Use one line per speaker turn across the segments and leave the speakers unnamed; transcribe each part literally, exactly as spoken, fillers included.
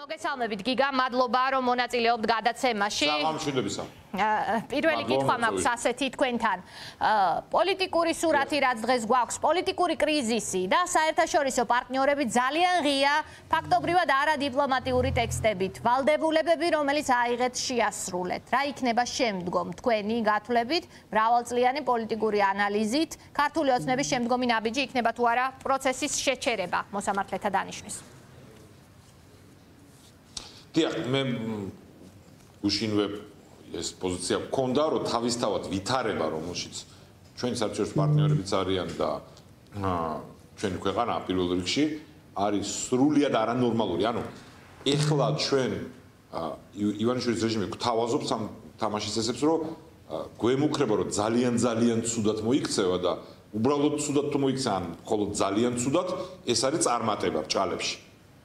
მოგესალმებით გიგა, მადლობა რომ მონაწილეობთ გადაცემაში.
საღამოშიდობისა.
პირველი კითხვა მაქვს ასეთი თქვენთან. პოლიტიკური სურათი რაც დღეს გვაქვს, პოლიტიკური კრიზისი და საერთაშორისო პარტნიორები ძალიან ღია, ფაქტობრივად არადიპლომატიური ტექსტებით, ვალდებულებები, რომელიც აიღეთ შეასრულეთ. რა იქნება შემდგომ თქვენი გათვლებით, მრავალწლიანი პოლიტიკური ანალიზით, ქართული ოცნების შემდგომი ნაბიჯი იქნება თუ არა პროცესის შეჩერება მოსამართლეთა დანიშვნის?
დიახ, მე უშინვე ეს პოზიცია მქონდა, რომ თავისთავად ვითარება, რომელშიც ჩვენი საერთაშორისო პარტნიორებიც არიან და ჩვენი ქვეყანა პირველ რიგში არის სრულიად არანორმალური. ანუ ეხლა ჩვენ ივანიშვილის რეჟიმი გვთავაზობს ამ თამაშის წესებს, რომ გვემუქრება, რომ ძალიან ძალიან ცუდად მოიქცევა და უბრალოდ ცუდად თუ მოიქცევა, ან მხოლოდ ძალიან ცუდად, ეს არის წარმატება ბრჭყალებში.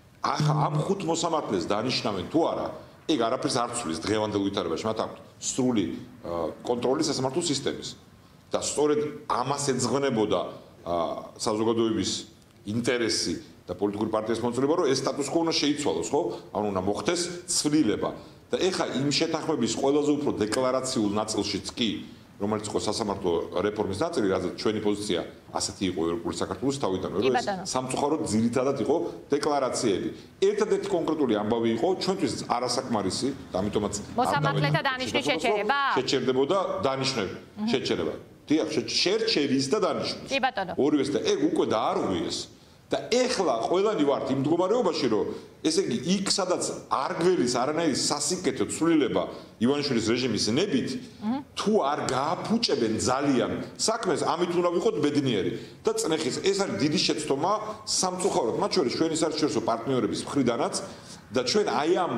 ამ ხუთ მოსამართლეს დანიშნავენ თუ არა, ეგ არაფერს არ ცვლის დღევანდელ ვითარებაში, მათ აქვთ სრული კონტროლი სასამართლო სისტემის. და სწორედ ამას ეძღვნებოდა საზოგადოების ინტერესი და პოლიტიკური პარტიის მოწოდება, რომ ეს სტატუს კო უნდა შეიცვალოს, ხო? ანუ უნდა მოხდეს ცვლილება. და ეხა იმ შეთანხმების ყველაზე უფრო დეკლარაციულ ნაწილშიც კი, რომელიც იყო სასამართლო რეფორმის ნაწილი, რადგან ჩვენი პოზიცია ასეთი იყო ევროპული საქართველოს თავიდანვე, რომ ეს სამწუხაროდ ძირითადად იყო დეკლარაციები. ერთადერთი კონკრეტული ამბავი იყო ჩვენთვის არასაკმარისი, და ამიტომაც
მოსამართლეთა დანიშნვის შეჩერება?
შეჩერდებოდა დანიშნები, შეჩერება. დიახ, შერჩევის და დანიშნვის.
კი ბატონო.
ორივეს და ეგ უკვე დაარღვიეს. და ეხლა ყველანი ვართ იმ მდგომარეობაში, რომ ესე იგი იქ სადაც არ გველის არანაირი სასიკეთო ცვლილება ივანიშვილის რეჟიმის ნებით, თუ არ გააფუჭებენ ძალიან საქმეს, ამით უნდა ვიყოთ ბედნიერი. და წნეხის ეს არის დიდი შეცდომა სამწუხაროდ, მათ შორის ჩვენი საერთაშორისო პარტნიორების მხრიდანაც და ჩვენ აი ამ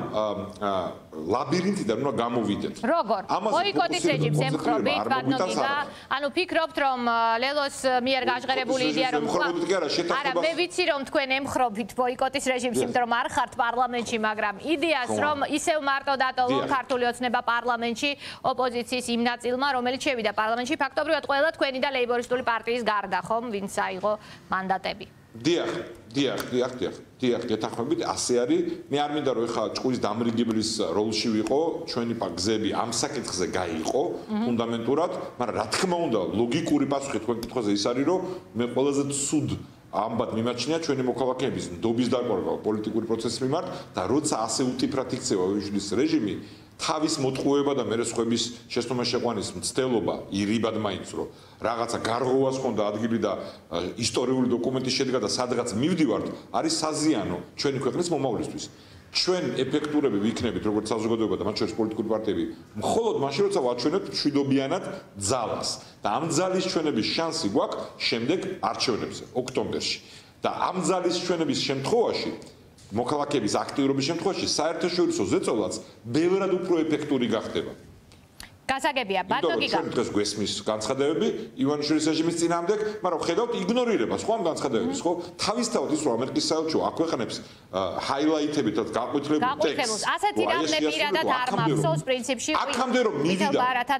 ლაბირინთიდან უნდა გამოვიდეთ.
როგორ? ბოიკოტის რეჟიმს ემხრობით, ბატონო გიგა, ანუ ფიქრობთ, რომ ლელოს მიერ გაჟღერებული იდეა რომ არა, მე ვიცი რომ თქვენ ემხრობით ბოიკოტის რეჟიმს, იმიტომ რომ არ ხართ პარლამენტში, მაგრამ იდეას რომ ისევ მარტო დატოვონ ქართული ოცნება პარლამენტში ოპოზიციის იმ ნაწილმა, რომელიც შევიდა პარლამენტში, ფაქტობრივად ყველა თქვენი და ლეიბორისტული პარტიის გარდა, ხომ, ვინც აიღო მანდატები.
დიახ, დიახ, დიახ, დიახ, დიახ, გეთანხმებით, ასე არის. მე არ მინდა რომ ეხლა ჭკუის დამრიგებლის როლში ვიყო, ჩვენი გზები ამ საკითხზე გაიყო ფუნდამენტურად, მაგრამ რა თქმა უნდა, ლოგიკური პასუხი თქვენ კითხვაზე ის არის, რომ მე ყველაზე ცუდ ამბად მიმაჩნია ჩვენი მოქალაქეების ნდობის დაკარგვა პოლიტიკური პროცესის მიმართ და როცა ასე უტიფრად იქცევა ივანიშვილის რეჟიმი, თავის მოტყუება და მერე სხვების შეცდომა შეყვანის მცდელობა ირიბად მაინც რომ რაღაცა გარღვევას ჰქონდა ადგილი და ისტორიული დოკუმენტი შედგა და სადღაც მივდივართ, არის საზიანო ჩვენი ქვეყნის მომავლისთვის. ჩვენ ეფექტურები ვიქნებით როგორც საზოგადოება და მათ შორის პოლიტიკური პარტიები, მხოლოდ მაშინ როცა ვაჩვენებთ მშვიდობიანად ძალას. და ამ ძალის ჩვენების შანსი გვაქვს შემდეგ არჩევნებზე, ოქტომბერში. და ამ ძალის ჩვენების შემთხვევაში მოქალაქეების აქტიურობის შემთხვევაში საერთაშორისო ზეწოლაც ბევრად უფრო ეფექტური გახდება.
გასაგებია, ბატონო გიგა.
ჩვენ დღეს გვესმის განცხადებები ივანიშვილის რეჟიმის წინააღმდეგ, მაგრამ ხედავთ იგნორირებას, ხო ამ განცხადებების, ხო? თავისთავად ის რომ ამერიკის საელჩო აქვეყნებს ჰაილაითებით და გაყვითლებულ ტექსტს.
ასეთი რამე პირადად არ მახსოვს პრინციპში.
აქამდე რომ მივიდა,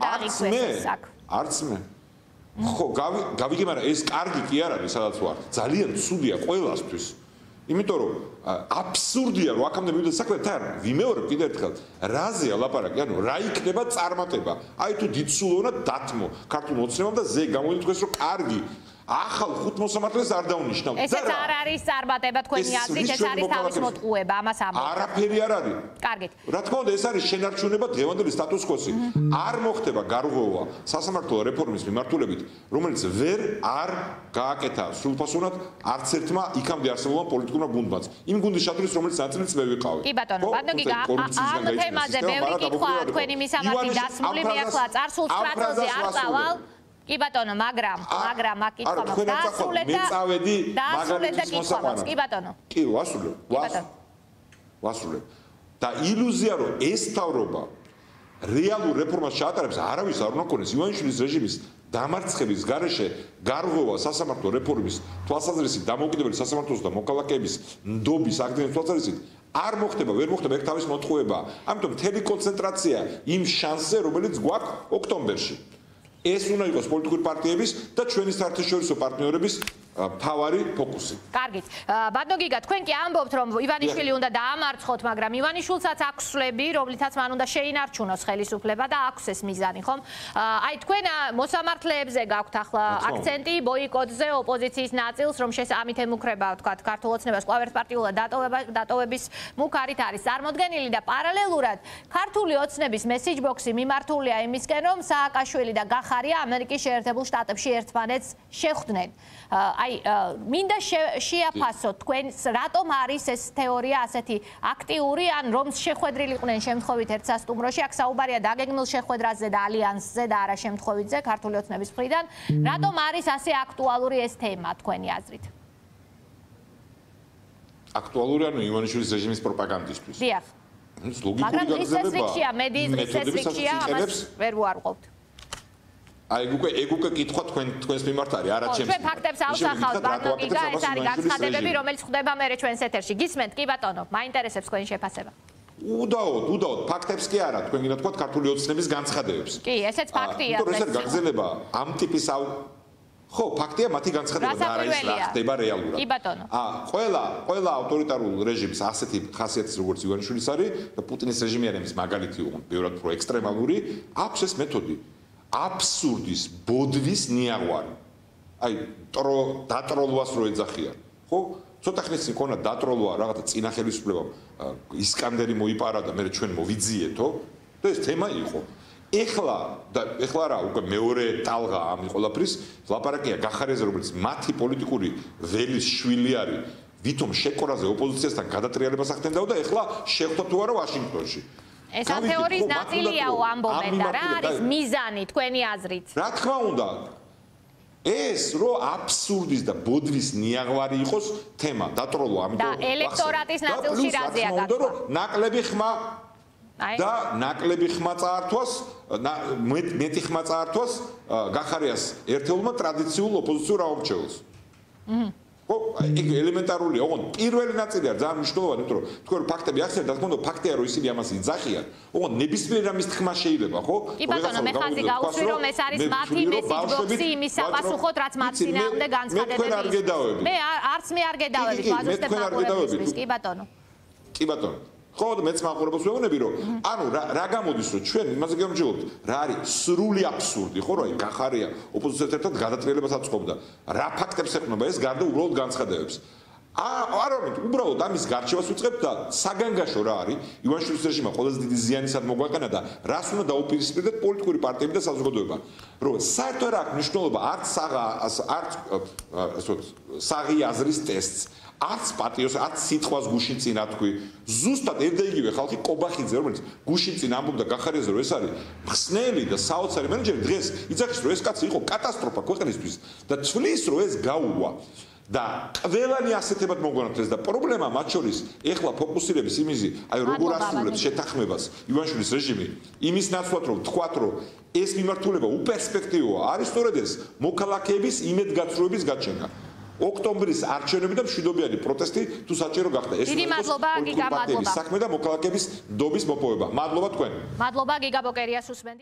არც მე. ხო, გავიგე, მაგრამ ეს კარგი კი არ არის, სადაც ვარ. ძალიან ცუდია ყველასთვის. იმიტომ რომ აბსურდია რომ აქამდე მივიდა საქმე თან ვიმეორებ კიდევ ერთხელ რაზეა ლაპარაკი, ანუ რა იქნება წარმატება. აი თუ დიდსულო უნდა დათმო ქართულ ოცნებამ და ზე გამოიწვეს რომ კარგი ახალ ხუთ მოსამართლეს არ დაუნიშნავთ.
ესეც არ არის წარმატება თქვენი აზრით, ეს არის თავის მოტყუება, ამას ამბობ.
არაფერი არ არის.
კარგით.
რა თქმა უნდა, ეს არის შენარჩუნება დღევანდელი სტატუს კვოსი. არ მოხდება გარღვევა სასამართლო რეფორმის მიმართულებით, რომელიც ვერ არ გააკეთა სრულფასოვნად არც ერთმა იქამდე არსებულმა პოლიტიკურმა გუნდმაც. იმ გუნდის შატრის, რომელიც ნაწილიც მე ვიყავი.
კი ბატონო, ბატონო გიგა, ამ თემაზე ბევრი კითხვაა თქვენი მისამართი დასმული, მე ახლა წარსულ სტრატეგიაზე არ წავალ. კი ბატონო, მაგრამ, მაგრამ აქ კითხვა მაქვს.
დაასრულეთ და წავედი
მაგალითის მოსაყვანად. კი ბატონო.
კი, ვასრულებ. ვასრულებ. და ილუზია რომ ეს თავრობა რეალურ რეფორმას ჩაატარებს, არავის არ უნდა ქონდეს ივანიშვილის რეჟიმის დამარცხების გარეშე გარღვევა სასამართლო რეფორმის თვალსაზრისით, დამოუკიდებელი სასამართლოს და მოქალაქეების ნდობის აქტივის თვალსაზრისით არ მოხდება, ვერ მოხდება ეგ თავის მოტყუება. ამიტომ მთელი კონცენტრაცია იმ შანსზე, რომელიც გვაქვს ოქტომბერში. ეს უნდა იყოს პოლიტიკური პარტიების და ჩვენი საერთაშორისო პარტნიორების ფავარი ფოკუსი.
კარგით. ბატონო გიგა, თქვენ კი ამბობთ, რომ ივანიშვილი უნდა დაამარცხოთ, მაგრამ ივანიშვილსაც აქვს სვლები, რომლითაც მან უნდა შეინარჩუნოს ხელისუფლება და აქვს ეს მიზანი, ხომ? აი თქვენ მოსამართლეებზე გაქვთ ახლა აქცენტი, ბოიკოტზე, ოპოზიციის ნაწილს, რომ ამით ემუქრება, თქვათ, ქართულ ოცნებას კვლავერტპარტიულად დატოვების მუქარით არის წარმოდგენილი და პარალელურად ქართული ოცნების მესიჯბოქსი მიმართულია იმისკენ, რომ სააკაშვილი და გახარია ამერიკის შეერთებულ შტატებში ერთმანეთს შეხვდნენ. აი მინდა შეაფასოთ თქვენ რატომ არის ეს თეორია ასეთი აქტიური ან რომ შეხვედრილი იყვნენ შემთხვევით ერთ სასტუმროში აქ საუბარია დაგეგმილ შეხვედრაზე და ალიანსზე და არა შემთხვევითზე ქართული ოცნების მხრიდან რატომ არის ასე აქტუალური ეს თემა თქვენი აზრით
აქტუალური ანუ ივანიშვილის რეჟიმის პროპაგანდისთვის
დიახ
ლოგიკური გაგრძელება
მედიის რესტრიქცია ამას ვერ ვარყოფთ აი უკვე ეგ უკვე კითხვა თქვენ თქვენს მიმართ არის არა ჩემს ჩვენ ფაქტებს ავსახავთ ბატონო გიგა ეს არის განცხადებები რომელიც ხდება მე ჩვენს ეთერში გისმენთ კი ბატონო მაინტერესებს თქვენი შეფასება
უდაოდ უდაოდ ფაქტებს კი არა თქვენ გინდა თქვა ქართული ოცნების განცხადებებს
კი ესეც ფაქტია
ეს ეს გაგრძელება ამ ტიპის ხო ფაქტია მათი განცხადება და არა ის რა ხდება რეალურად
კი ბატონო
ა ყველა ყველა ავტორიტარულ რეჟიმს ასეთი ხასიათის როგორც ივანიშვილის არის და პუტინის რეჟიმი არის ის მაგალითი უღონდ ბევრად პრო ექსტრემალური აქვს ეს მეთოდი აბსურდის ბოდვის ნიაღვარი აი ტრო დატროლვას რო ეძახიან ხო ცოტა ხნის წინ ქონა დატროლვა რაღაცა წინა ხელისუფლებამ ისკანდერი მოიპარა და მე ჩვენ მოვიძიეთო და ეს თემა იყო ეხლა და ეხლა რა უკვე მეორე ტალღა ამ ყველაფრის ლაპარაკია გახარიაზე რომელიც მათი პოლიტიკური ველის შვილი არის ვითომ შეკორაზე ოპოზიციასთან გადატრიალებას ახდენდაო და ეხლა შეხვდა თუ არა ვაშინგტონში
ეს ამ თეორიის ნაწილიაო ამბობენ და რა არის მიზანი თქვენი აზრით?
რა თქმა უნდა ეს რო აბსურდის და ბოდვის ნიაღვარი იყოს თემა დატროლო ამიტომ
და ელექტორატის ნაწილში რაზეა გაქვა?
ნაკლები ხმა და ნაკლები ხმა წაართვას მეტი ხმა წაართვას გახარიას ერთეულმა ტრადიციულ ოპოზიციურ ამორჩეულს. ხო, ეგ ელემენტარულია, ოღონდ პირველი ნაწილი არის ძალიან მნიშვნელოვანი, იმიტომ რომ თქვენ ფაქტები ახსენეთ, რა თქმა უნდა, ფაქტია რომ ისინი ამას იძახიან. ოღონდ ნებისმიერ ამის თქმა შეიძლება, ხო?
კი ბატონო, მე ხაზი გავუსვი რომ ეს არის მათი მესიჯბოქსი იმის საპასუხოდ, რაც მათ წინააღმდეგ განცხადებები. მე არც მე არ გედავებით, ვაზუსტებ მაყურებელისთვის, კი ბატონო.
კი ბატონო. ხო, მეც მაყურებელს ვეუბნები რომ ანუ რა გამოდის რომ ჩვენ იმაზე გამჯობთ, რა არის სრული აბსურდი, ხო, რა გახარია ოპოზიციას ერთად გადატრიალებას აწყობდა. რა ფაქტებს ეყრდნობა ეს გარდა უბრალოდ განცხადებებს. არა, უბრალოდ ამის გარჩევას ვიწყებთ და საგანგაშო რა არის ივანიშვილის რეჟიმმა ყველაზე დიდი ზიანისად მოგვაყენა და რას უნდა დაუპირისპირდეთ პოლიტიკური პარტიები და საზოგადოება. რომ საერთოდ რა აქვს მნიშვნელობა არც საღა არც საღი აზრის ტესტს არც პატიოს, არც სიტყვას გუშინ წინ ათქვი. ზუსტად ერთ და იგივე ხალხი კობახიძე, რომელიც გუშინ წინ ამბობდა გახარიაზე, რომ ეს არის მხსნელი და საოცარი მენეჯერი, დღეს იძახის, რომ ეს კაცი იყო კატასტროფა ქვეყნისთვის და თვლის, რომ ეს გაუვა. და ყველანი ასეთებად მოგვანათლეს და პრობლემა მათ შორის ეხლა ფოკუსირების იმიზი, აი როგორ ასრულებს შეთანხმებას ივანიშვილის რეჟიმი, იმის ნაცვლად რომ თქვათ, რომ ეს მიმართულება უპერსპექტივოა, არის სწორედ ეს მოქალაქეების იმედგაცრუების გაჩენა. ოქტომბრის არჩევნები და მშვიდობიანი პროტესტი თუ საჭირო გახდა ეს
დიდი მადლობა გიგა მადლობა
საქმე და მოქალაქეების ნდობის მოპოვება. მადლობა თქვენ.
მადლობა გიგა ბოკერიას უსმენთ